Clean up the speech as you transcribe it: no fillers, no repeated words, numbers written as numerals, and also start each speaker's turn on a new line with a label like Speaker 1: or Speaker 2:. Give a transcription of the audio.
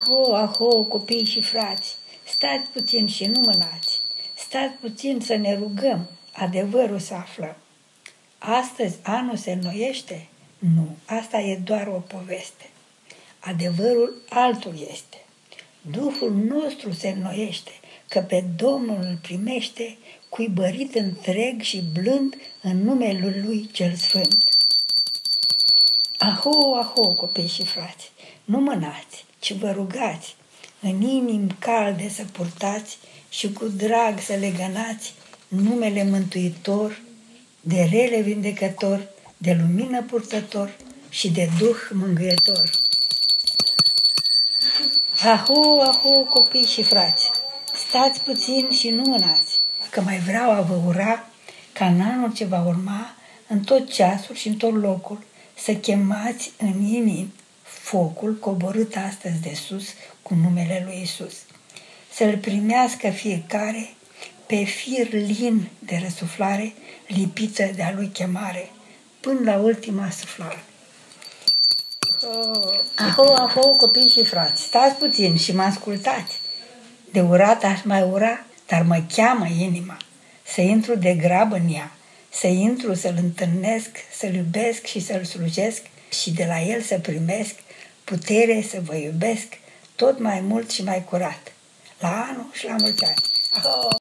Speaker 1: Aho, copii și frați, stați puțin și nu mânați, stați puțin să ne rugăm, adevărul să aflăm. Astăzi anul se înnoiește? Nu, asta e doar o poveste. Adevărul altul este. Duhul nostru se înnoiește, că pe Domnul îl primește, cuibărit întreg și blând în numele Lui cel Sfânt. Aho, copii și frați, nu mânați, ci vă rugați, în inimi calde să purtați și cu drag să legănați numele Mântuitor, de rele vindecător, de lumină purtător și de Duh mângâietor. Aho, copii și frați, stați puțin și nu mânați, că mai vreau a vă ura ca în anul ce va urma, în tot ceasul și în tot locul, să chemați în inimi focul coborât astăzi de sus cu numele lui Isus. Să-l primească fiecare pe fir lin de răsuflare lipită de-a lui chemare, până la ultima suflare. Aho, copii și frați, stați puțin și mă ascultați. De urat aș mai ura, dar mă cheamă inima să intru de grabă în ea, să intru, să-l întâlnesc, să-l iubesc și să-l slujesc și de la el să primesc putere să vă iubesc tot mai mult și mai curat. La anul și la mulți ani. Aho!